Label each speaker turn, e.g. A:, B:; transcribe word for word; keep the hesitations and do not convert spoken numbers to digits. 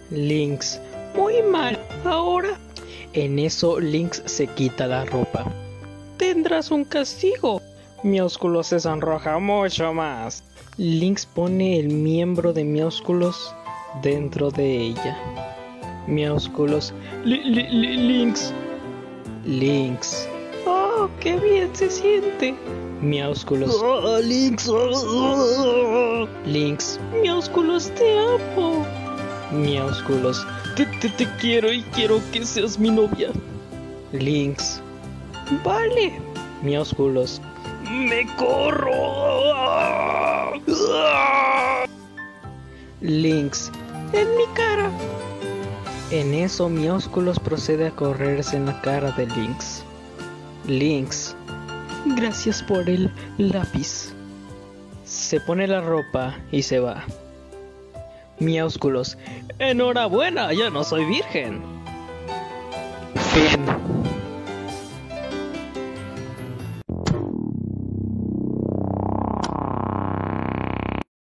A: Lynx, muy mal. Ahora. En eso Lynx se quita la ropa. Tendrás un castigo. Miósculo se sonroja mucho más. Lynx pone el miembro de Miósculos dentro de ella. Miósculos. Li, li, li, Lynx. Lynx. Oh, qué bien se siente. Miósculos.
B: Oh, Lynx. Oh.
A: Lynx. Miósculos, te amo. Miósculos.
B: Te, te, te quiero y quiero que seas mi novia.
A: Lynx. Vale. Miósculos.
B: Me corro.
A: Lynx. En mi cara. En eso Miósculos procede a correrse en la cara de Lynx. Lynx. Gracias por el lápiz. Se pone la ropa y se va. Miósculos.
B: Enhorabuena, ya no soy virgen.
A: Fin.